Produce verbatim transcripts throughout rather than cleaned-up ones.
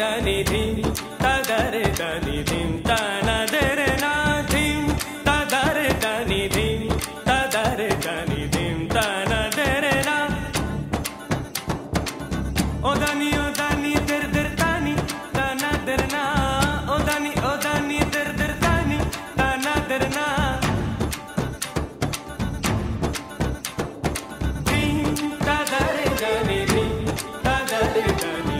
dani dim tadare dani dim tanadere na dim tadare dani dim tadare dani dim tanadere na o dani o dani der der tani tanadere na o dani o dani der der tani tanadere na dim tadare dani dim tadare dani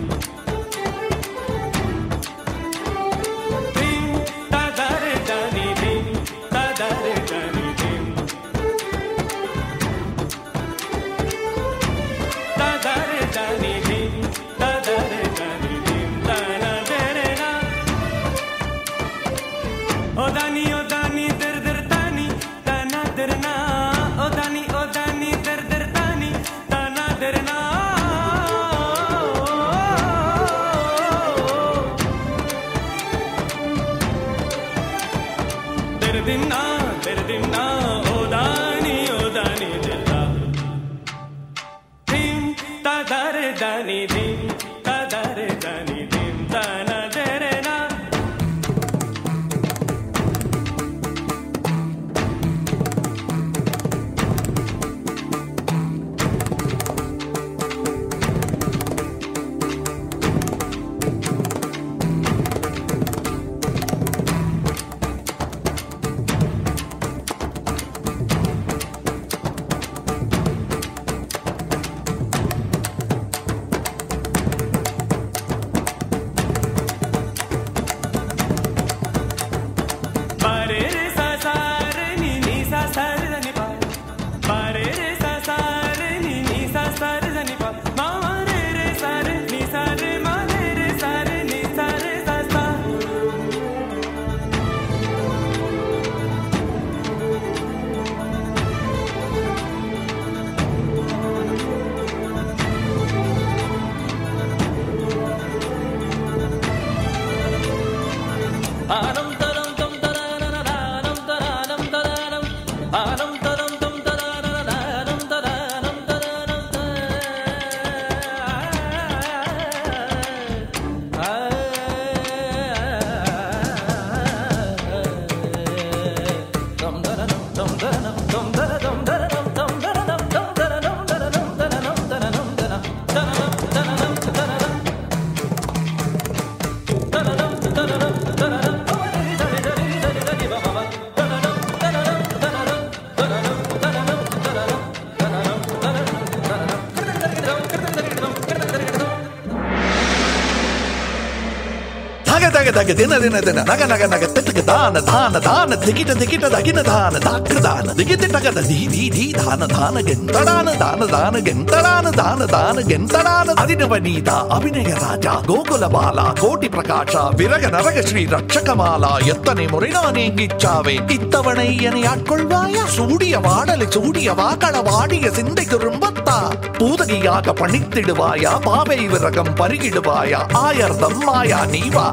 Daga dina dina dina naga naga naga titka dana dana dana tikita tikita dagina dana dakka dana digita daga di di di dana dana gentadana dana dana gentadana dana dana gentadana adina vanita abhinaya raja gokula bala koti prakasha viraga naraga shri rakshakamala ettane murina neengichave ittavanai eni aatkolvaya sudiya vaadale sudiya vaakala vaadiya sindai kurumbatta பூதகியாக பணித்திடுவாயா Paavai விரகம் பருகிடுவாயா ஆயர்தம் Maya Neeva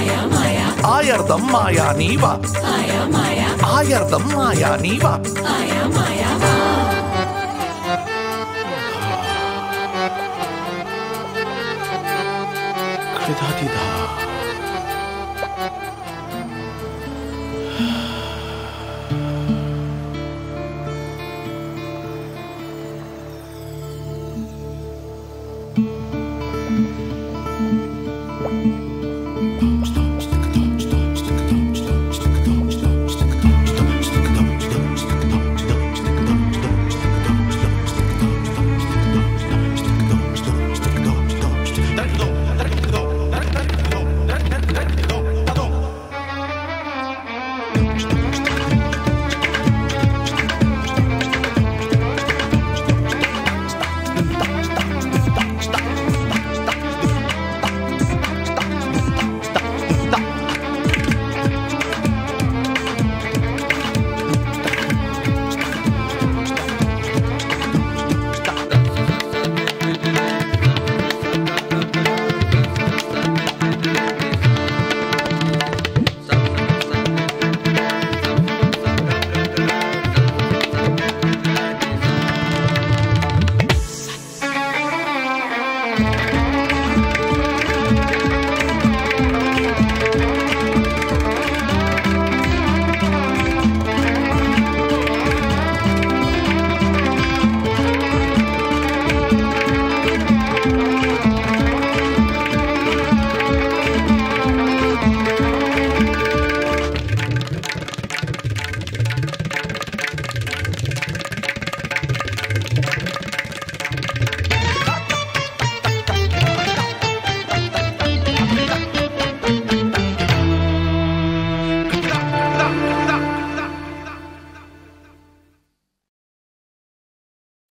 ஆயர்தம் Maya Neeva ஆயர்தம் Maya Neeva கிருதாதிதா Stop.